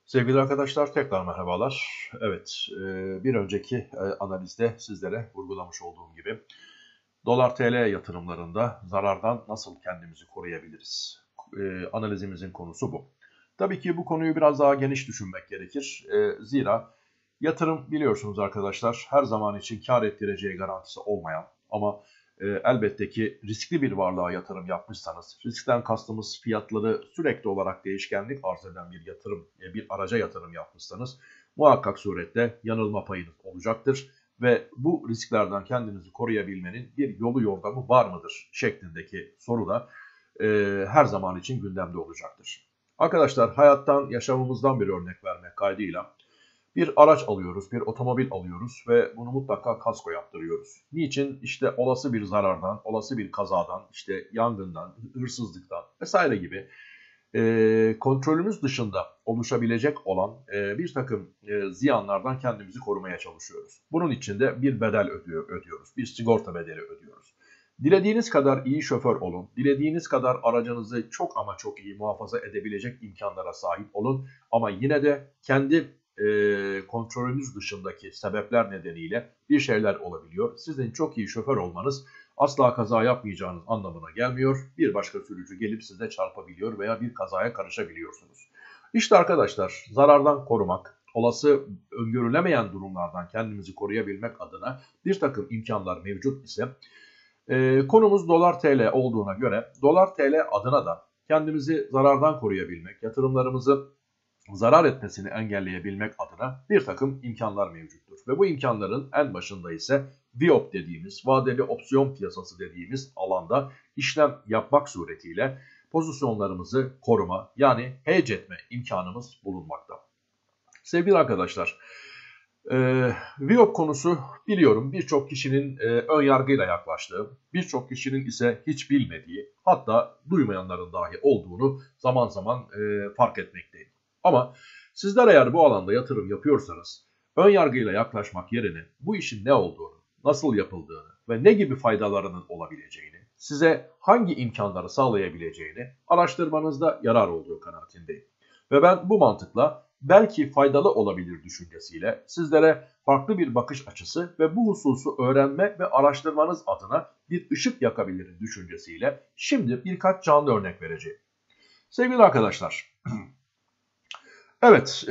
Sevgili arkadaşlar tekrar merhabalar. Evet, bir önceki analizde sizlere vurgulamış olduğum gibi dolar TL yatırımlarında zarardan nasıl kendimizi koruyabiliriz? Analizimizin konusu bu. Tabii ki bu konuyu biraz daha geniş düşünmek gerekir. Zira yatırım biliyorsunuz arkadaşlar her zaman için kar ettireceği garantisi olmayan ama elbette ki riskli bir varlığa yatırım yapmışsanız, riskten kastımız fiyatları sürekli olarak değişkenlik arz eden bir yatırım, bir araca yatırım yapmışsanız muhakkak surette yanılma payınız olacaktır. Ve bu risklerden kendinizi koruyabilmenin bir yolu yordamı var mıdır şeklindeki soru da her zaman için gündemde olacaktır. Arkadaşlar hayattan, yaşamımızdan bir örnek vermek kaydıyla bir araç alıyoruz, bir otomobil alıyoruz ve bunu mutlaka kasko yaptırıyoruz. Niçin? İşte olası bir zarardan, olası bir kazadan, işte yangından, hırsızlıktan vesaire gibi kontrolümüz dışında oluşabilecek olan bir takım ziyanlardan kendimizi korumaya çalışıyoruz. Bunun için de bir bedel ödüyoruz, bir sigorta bedeli ödüyoruz. Dilediğiniz kadar iyi şoför olun, dilediğiniz kadar aracınızı çok ama çok iyi muhafaza edebilecek imkanlara sahip olun ama yine de kendi kontrolünüz dışındaki sebepler nedeniyle bir şeyler olabiliyor. Sizin çok iyi şoför olmanız asla kaza yapmayacağınız anlamına gelmiyor. Bir başka sürücü gelip size çarpabiliyor veya bir kazaya karışabiliyorsunuz. İşte arkadaşlar zarardan korumak, olası öngörülemeyen durumlardan kendimizi koruyabilmek adına bir takım imkanlar mevcut ise konumuz dolar TL olduğuna göre dolar TL adına da kendimizi zarardan koruyabilmek, yatırımlarımızı zarar etmesini engelleyebilmek adına bir takım imkanlar mevcuttur. Ve bu imkanların en başında ise VIOP dediğimiz, vadeli opsiyon piyasası dediğimiz alanda işlem yapmak suretiyle pozisyonlarımızı koruma yani hedge etme imkanımız bulunmakta. Sevgili arkadaşlar, VIOP konusu biliyorum birçok kişinin ön yargıyla yaklaştığı, birçok kişinin ise hiç bilmediği, hatta duymayanların dahi olduğunu zaman zaman fark etmekteyim. Ama sizler eğer bu alanda yatırım yapıyorsanız ön yargıyla yaklaşmak yerine bu işin ne olduğunu, nasıl yapıldığını ve ne gibi faydalarının olabileceğini, size hangi imkanları sağlayabileceğini araştırmanızda yarar olduğu kanaatindeyim. Ve ben bu mantıkla belki faydalı olabilir düşüncesiyle sizlere farklı bir bakış açısı ve bu hususu öğrenme ve araştırmanız adına bir ışık yakabilir düşüncesiyle şimdi birkaç canlı örnek vereceğim. Sevgili arkadaşlar, evet,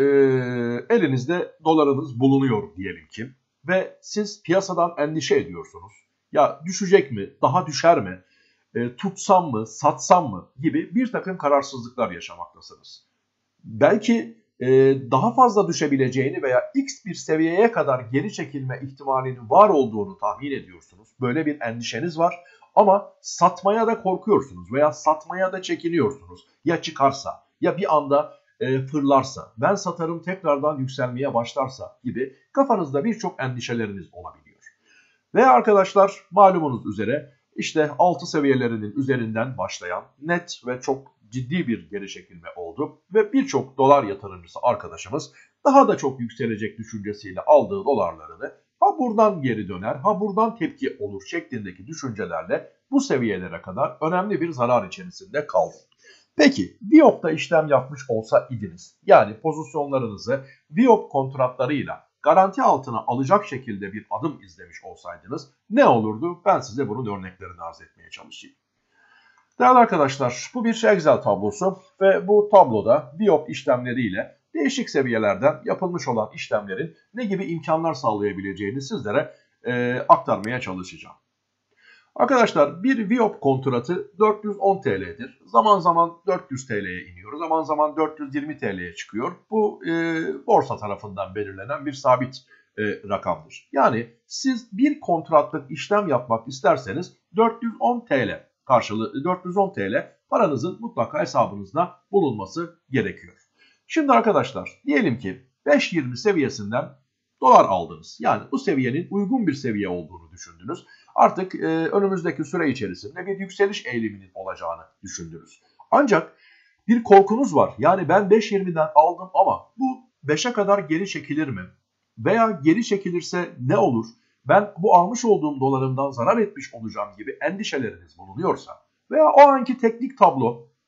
elinizde dolarınız bulunuyor diyelim ki ve siz piyasadan endişe ediyorsunuz. Ya düşecek mi, daha düşer mi, tutsam mı, satsam mı gibi bir takım kararsızlıklar yaşamaktasınız. Belki daha fazla düşebileceğini veya x bir seviyeye kadar geri çekilme ihtimalinin var olduğunu tahmin ediyorsunuz. Böyle bir endişeniz var ama satmaya da korkuyorsunuz veya satmaya da çekiniyorsunuz. Ya çıkarsa ya bir anda fırlarsa, ben satarım tekrardan yükselmeye başlarsa gibi kafanızda birçok endişeleriniz olabiliyor. Ve arkadaşlar malumunuz üzere işte 6 seviyelerinin üzerinden başlayan net ve çok ciddi bir geri çekilme oldu. Ve birçok dolar yatırımcısı arkadaşımız daha da çok yükselecek düşüncesiyle aldığı dolarlarını ha buradan geri döner ha buradan tepki olur şeklindeki düşüncelerle bu seviyelere kadar önemli bir zarar içerisinde kaldı. Peki VIOP'ta işlem yapmış olsa idiniz, yani pozisyonlarınızı VIOP kontratlarıyla garanti altına alacak şekilde bir adım izlemiş olsaydınız ne olurdu? Ben size bunun örneklerini arz etmeye çalışayım. Değerli arkadaşlar, bu bir Excel tablosu ve bu tabloda VIOP işlemleriyle değişik seviyelerden yapılmış olan işlemlerin ne gibi imkanlar sağlayabileceğini sizlere aktarmaya çalışacağım. Arkadaşlar bir VIOP kontratı 410 TL'dir. Zaman zaman 400 TL'ye iniyor, zaman zaman 420 TL'ye çıkıyor. Bu borsa tarafından belirlenen bir sabit rakamdır. Yani siz bir kontratlık işlem yapmak isterseniz 410 TL karşılığı 410 TL paranızın mutlaka hesabınızda bulunması gerekiyor. Şimdi arkadaşlar diyelim ki 5.20 seviyesinden dolar aldınız. Yani bu seviyenin uygun bir seviye olduğunu düşündünüz. Artık önümüzdeki süre içerisinde bir yükseliş eğiliminin olacağını düşündünüz. Ancak bir korkunuz var. Yani ben 5.20'den aldım ama bu 5'e kadar geri çekilir mi? Veya geri çekilirse ne olur? Ben bu almış olduğum dolarımdan zarar etmiş olacağım gibi endişeleriniz bulunuyorsa veya o anki teknik tablo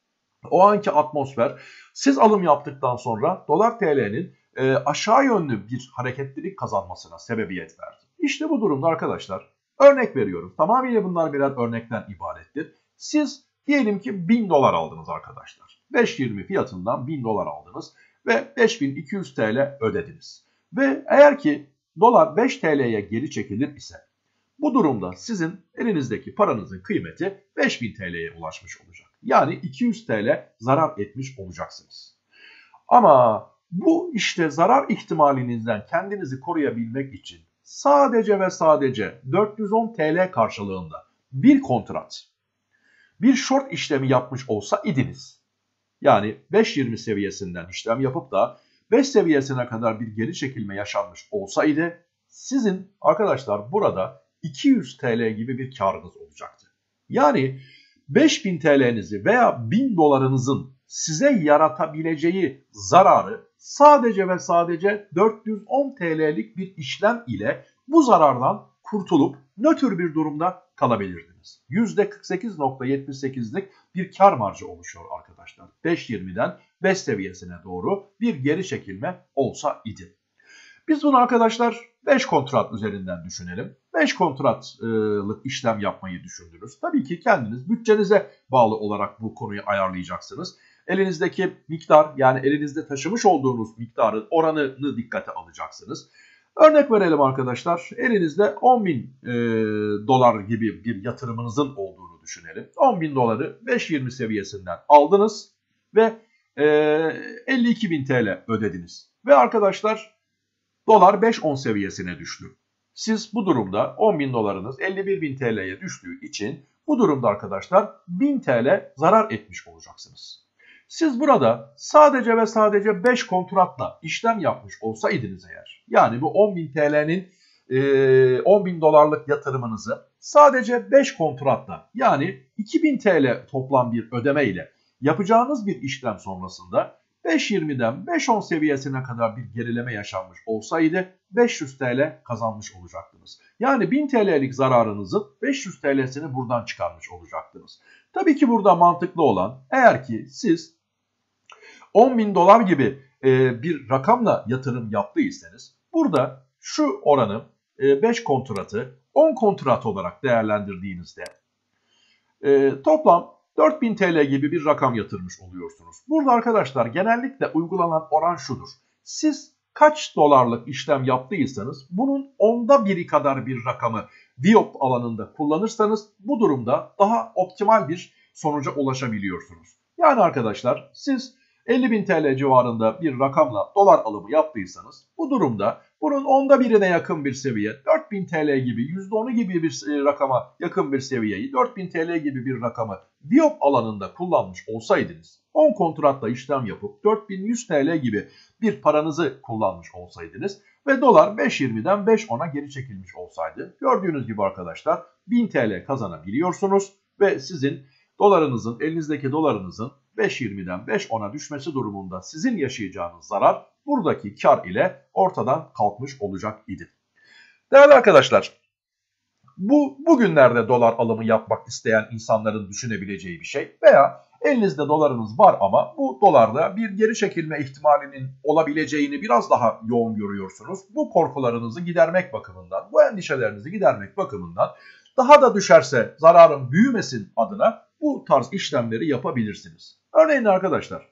o anki atmosfer siz alım yaptıktan sonra dolar TL'nin aşağı yönlü bir hareketlilik kazanmasına sebebiyet verdi. İşte bu durumda arkadaşlar örnek veriyorum. Tamamıyla bunlar birer örnekten ibarettir. Siz diyelim ki 1000 dolar aldınız arkadaşlar. 5.20 fiyatından 1000 dolar aldınız ve 5200 TL ödediniz. Ve eğer ki dolar 5 TL'ye geri çekilir ise bu durumda sizin elinizdeki paranızın kıymeti 5000 TL'ye ulaşmış olacak. Yani 200 TL zarar etmiş olacaksınız. Ama bu işte zarar ihtimalinizden kendinizi koruyabilmek için sadece ve sadece 410 TL karşılığında bir kontrat, bir short işlemi yapmış olsa idiniz. Yani 5.20 seviyesinden işlem yapıp da 5 seviyesine kadar bir geri çekilme yaşanmış olsaydı sizin arkadaşlar burada 200 TL gibi bir karınız olacaktı. Yani 5000 TL'nizi veya 1000 dolarınızın size yaratabileceği zararı sadece ve sadece 410 TL'lik bir işlem ile bu zarardan kurtulup nötr bir durumda kalabilirdiniz. %48.78'lik bir kar marjı oluşuyor arkadaşlar. 5.20'den 5 seviyesine doğru bir geri çekilme olsa idi. Biz bunu arkadaşlar 5 kontrat üzerinden düşünelim. 5 kontratlık işlem yapmayı düşündünüz. Tabii ki kendiniz bütçenize bağlı olarak bu konuyu ayarlayacaksınız. Elinizdeki miktar, yani elinizde taşımış olduğunuz miktarın oranını dikkate alacaksınız. Örnek verelim arkadaşlar. Elinizde 10.000 dolar gibi bir yatırımınızın olduğunu düşünelim. 10.000 doları 5.20 seviyesinden aldınız ve 52.000 TL ödediniz. Ve arkadaşlar dolar 5.10 seviyesine düştü. Siz bu durumda 10.000 dolarınız 51.000 TL'ye düştüğü için bu durumda arkadaşlar 1000 TL zarar etmiş olacaksınız. Siz burada sadece ve sadece 5 kontratla işlem yapmış olsaydınız eğer, yani bu 10.000 TL'nin 10.000 dolarlık yatırımınızı sadece 5 kontratla, yani 2.000 TL toplam bir ödeme ile yapacağınız bir işlem sonrasında 5.20'den 5.10 seviyesine kadar bir gerileme yaşanmış olsaydı 500 TL kazanmış olacaktınız. Yani 1000 TL'lik zararınızın 500 TL'sini buradan çıkarmış olacaktınız. Tabii ki burada mantıklı olan, eğer ki siz 10.000 dolar gibi bir rakamla yatırım yaptıysanız burada şu oranı 5 kontratı 10 kontrat olarak değerlendirdiğinizde toplam 4.000 TL gibi bir rakam yatırmış oluyorsunuz. Burada arkadaşlar genellikle uygulanan oran şudur. Siz kaç dolarlık işlem yaptıysanız bunun 1/10 kadar bir rakamı VWAP alanında kullanırsanız bu durumda daha optimal bir sonuca ulaşabiliyorsunuz. Yani arkadaşlar siz 50.000 TL civarında bir rakamla dolar alımı yaptıysanız bu durumda bunun 1/10'ine yakın bir seviye, 4.000 TL gibi %10'u gibi bir rakama yakın bir seviyeyi, 4.000 TL gibi bir rakamı VWAP alanında kullanmış olsaydınız, 10 kontratla işlem yapıp 4.100 TL gibi bir paranızı kullanmış olsaydınız ve dolar 5.20'den 5.10'a geri çekilmiş olsaydı, gördüğünüz gibi arkadaşlar 1000 TL kazanabiliyorsunuz ve sizin dolarınızın, elinizdeki dolarınızın 5.20'den 5.10'a düşmesi durumunda sizin yaşayacağınız zarar buradaki kar ile ortadan kalkmış olacak idi. Değerli arkadaşlar, bu bugünlerde dolar alımı yapmak isteyen insanların düşünebileceği bir şey veya elinizde dolarınız var ama bu dolarda bir geri çekilme ihtimalinin olabileceğini biraz daha yoğun görüyorsunuz. Bu korkularınızı gidermek bakımından, bu endişelerinizi gidermek bakımından daha da düşerse zararın büyümesin adına bu tarz işlemleri yapabilirsiniz. Örneğin arkadaşlar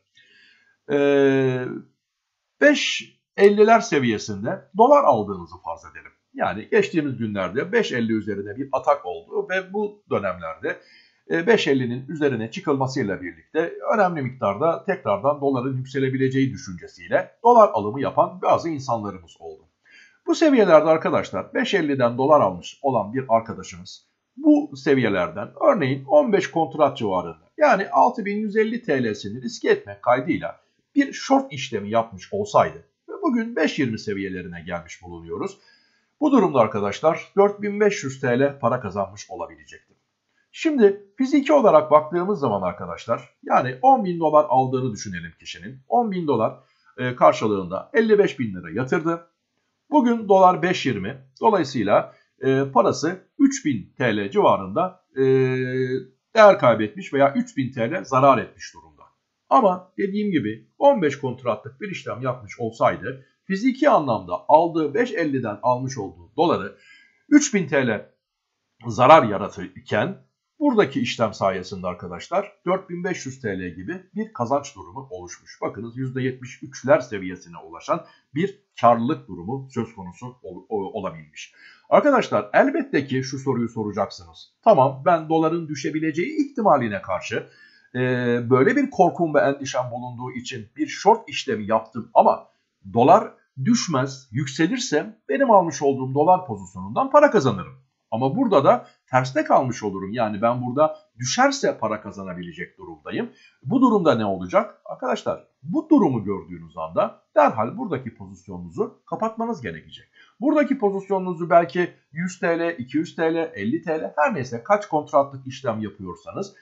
5.50'ler seviyesinde dolar aldığınızı farz edelim. Yani geçtiğimiz günlerde 5.50 üzerine bir atak oldu ve bu dönemlerde 5.50'nin üzerine çıkılmasıyla birlikte önemli miktarda tekrardan doların yükselebileceği düşüncesiyle dolar alımı yapan bazı insanlarımız oldu. Bu seviyelerde arkadaşlar 5.50'den dolar almış olan bir arkadaşımız bu seviyelerden örneğin 15 kontrat civarında, yani 6.150 TL'sini riske etmek kaydıyla bir short işlemi yapmış olsaydı ve bugün 5.20 seviyelerine gelmiş bulunuyoruz. Bu durumda arkadaşlar 4.500 TL para kazanmış olabilecektir. Şimdi fiziki olarak baktığımız zaman arkadaşlar, yani 10.000 dolar aldığını düşünelim kişinin. 10.000 dolar karşılığında 55.000 lira yatırdı. Bugün dolar 5.20, dolayısıyla parası 3.000 TL civarında değer kaybetmiş veya 3.000 TL zarar etmiş durumda. Ama dediğim gibi 15 kontratlık bir işlem yapmış olsaydı fiziki anlamda aldığı 5.50'den almış olduğu doları 3000 TL zarar yaratırken buradaki işlem sayesinde arkadaşlar 4500 TL gibi bir kazanç durumu oluşmuş. Bakınız %73'ler seviyesine ulaşan bir karlılık durumu söz konusu olabilmiş. Arkadaşlar elbette ki şu soruyu soracaksınız. Tamam, ben doların düşebileceği ihtimaline karşı böyle bir korkum ve endişem bulunduğu için bir short işlemi yaptım ama dolar düşmez, yükselirse benim almış olduğum dolar pozisyonundan para kazanırım. Ama burada da terste kalmış olurum. Yani ben burada düşerse para kazanabilecek durumdayım. Bu durumda ne olacak? Arkadaşlar bu durumu gördüğünüz anda derhal buradaki pozisyonunuzu kapatmanız gerekecek. Buradaki pozisyonunuzu belki 100 TL, 200 TL, 50 TL her neyse kaç kontratlık işlem yapıyorsanız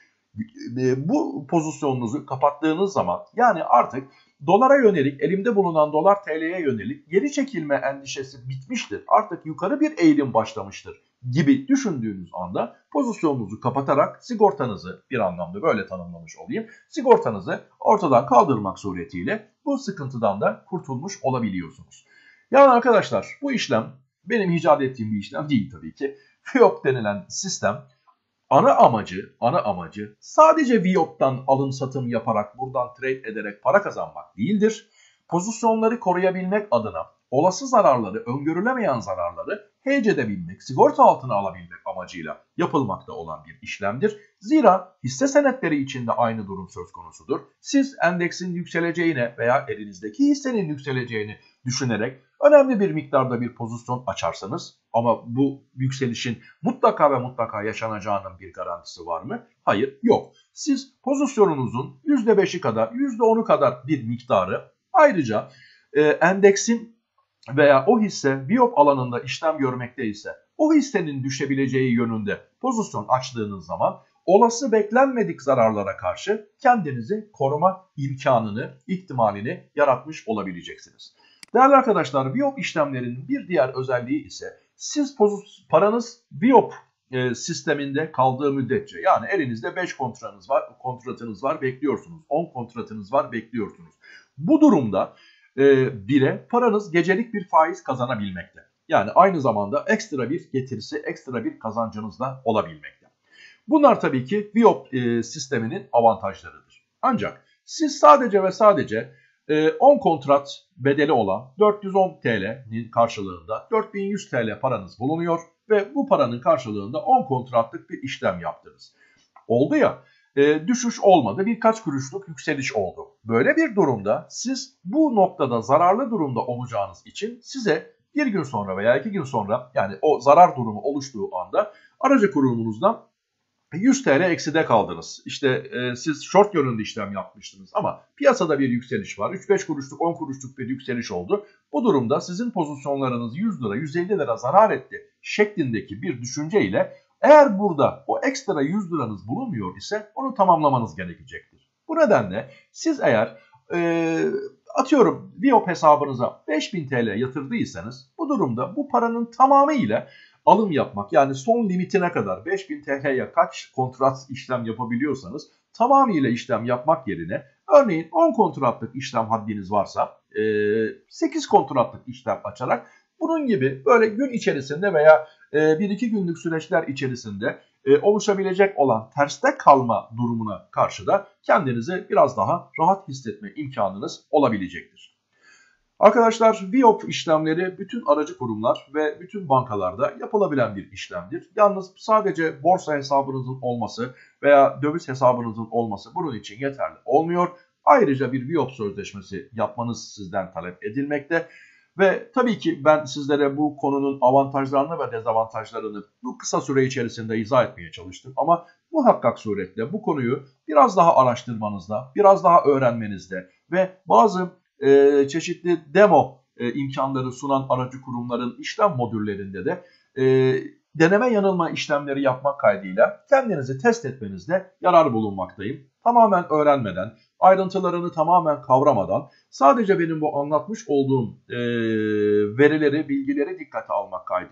bu pozisyonunuzu kapattığınız zaman yani artık dolara yönelik, elimde bulunan dolar TL'ye yönelik geri çekilme endişesi bitmiştir. Artık yukarı bir eğilim başlamıştır gibi düşündüğünüz anda pozisyonunuzu kapatarak sigortanızı, bir anlamda böyle tanımlamış olayım, sigortanızı ortadan kaldırmak suretiyle bu sıkıntıdan da kurtulmuş olabiliyorsunuz. Yani arkadaşlar bu işlem benim icat ettiğim bir işlem değil tabii ki. FIOP denilen sistem ana amacı sadece VIOP'tan alım satım yaparak buradan trade ederek para kazanmak değildir. Pozisyonları koruyabilmek adına olası zararları, öngörülemeyen zararları hedge edebilmek, sigorta altına alabilmek amacıyla yapılmakta olan bir işlemdir. Zira hisse senetleri için de aynı durum söz konusudur. Siz endeksin yükseleceğine veya elinizdeki hissenin yükseleceğini düşünerek önemli bir miktarda bir pozisyon açarsanız ama bu yükselişin mutlaka ve mutlaka yaşanacağının bir garantisi var mı? Hayır, yok. Siz pozisyonunuzun %5'i kadar, %10'u kadar bir miktarı ayrıca endeksin veya o hisse VIOP alanında işlem görmekte ise o hissenin düşebileceği yönünde pozisyon açtığınız zaman olası beklenmedik zararlara karşı kendinizi koruma imkanını, ihtimalini yaratmış olabileceksiniz. Değerli arkadaşlar, VIOP işlemlerinin bir diğer özelliği ise siz paranız VIOP sisteminde kaldığı müddetçe, yani elinizde 5 kontratınız var bekliyorsunuz, 10 kontratınız var bekliyorsunuz. Bu durumda bile paranız gecelik bir faiz kazanabilmekte. Yani aynı zamanda ekstra bir getirisi, ekstra bir kazancınız da olabilmekte. Bunlar tabii ki VIOP sisteminin avantajlarıdır. Ancak siz sadece ve sadece 10 kontrat bedeli olan 410 TL'nin karşılığında 4100 TL paranız bulunuyor ve bu paranın karşılığında 10 kontratlık bir işlem yaptınız. Oldu ya, düşüş olmadı, birkaç kuruşluk yükseliş oldu. Böyle bir durumda siz bu noktada zararlı durumda olacağınız için size bir gün sonra veya 2 gün sonra, yani o zarar durumu oluştuğu anda aracı kurumunuzdan 100 TL ekside kaldınız. İşte siz short yönünde işlem yapmıştınız ama piyasada bir yükseliş var. 3-5 kuruşluk 10 kuruşluk bir yükseliş oldu. Bu durumda sizin pozisyonlarınız 100 lira 150 lira zarar etti şeklindeki bir düşünceyle eğer burada o ekstra 100 liranız bulunmuyor ise onu tamamlamanız gerekecektir. Bu nedenle siz eğer atıyorum VIOP hesabınıza 5000 TL yatırdıysanız bu durumda bu paranın tamamıyla alım yapmak, yani son limitine kadar 5000 TL'ye kaç kontrat işlem yapabiliyorsanız tamamıyla işlem yapmak yerine örneğin 10 kontratlık işlem haddiniz varsa 8 kontratlık işlem açarak bunun gibi böyle gün içerisinde veya 1-2 günlük süreçler içerisinde oluşabilecek olan terste kalma durumuna karşı da kendinizi biraz daha rahat hissetme imkanınız olabilecektir. Arkadaşlar, VIOP işlemleri bütün aracı kurumlar ve bütün bankalarda yapılabilen bir işlemdir. Yalnız sadece borsa hesabınızın olması veya döviz hesabınızın olması bunun için yeterli olmuyor. Ayrıca bir VIOP sözleşmesi yapmanız sizden talep edilmekte. Ve tabii ki ben sizlere bu konunun avantajlarını ve dezavantajlarını bu kısa süre içerisinde izah etmeye çalıştım. Ama muhakkak suretle bu konuyu biraz daha araştırmanızda, biraz daha öğrenmenizde ve bazı çeşitli demo imkanları sunan aracı kurumların işlem modüllerinde de deneme yanılma işlemleri yapmak kaydıyla kendinizi test etmenizde yarar bulunmaktayım. Tamamen öğrenmeden, ayrıntılarını tamamen kavramadan sadece benim bu anlatmış olduğum verileri, bilgileri dikkate almak kaydıyla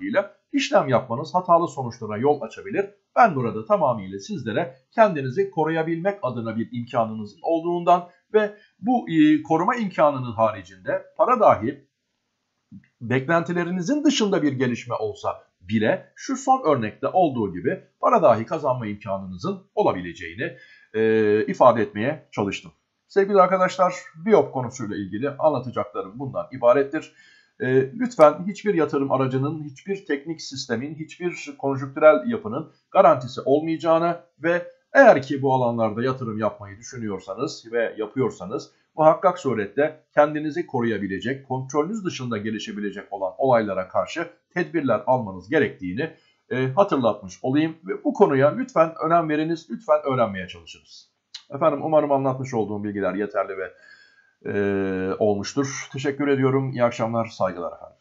işlem yapmanız hatalı sonuçlara yol açabilir. Ben burada tamamıyla sizlere kendinizi koruyabilmek adına bir imkanınızın olduğundan ve bu koruma imkanının haricinde para dahi beklentilerinizin dışında bir gelişme olsa bile şu son örnekte olduğu gibi para dahi kazanma imkanınızın olabileceğini ifade etmeye çalıştım. Sevgili arkadaşlar, Biyop konusuyla ilgili anlatacaklarım bundan ibarettir. Lütfen hiçbir yatırım aracının, hiçbir teknik sistemin, hiçbir konjüktürel yapının garantisi olmayacağını ve eğer ki bu alanlarda yatırım yapmayı düşünüyorsanız ve yapıyorsanız muhakkak surette kendinizi koruyabilecek, kontrolünüz dışında gelişebilecek olan olaylara karşı tedbirler almanız gerektiğini hatırlatmış olayım. Ve bu konuya lütfen önem veriniz, lütfen öğrenmeye çalışınız. Efendim umarım anlatmış olduğum bilgiler yeterli ve olmuştur. Teşekkür ediyorum. İyi akşamlar, saygılar efendim.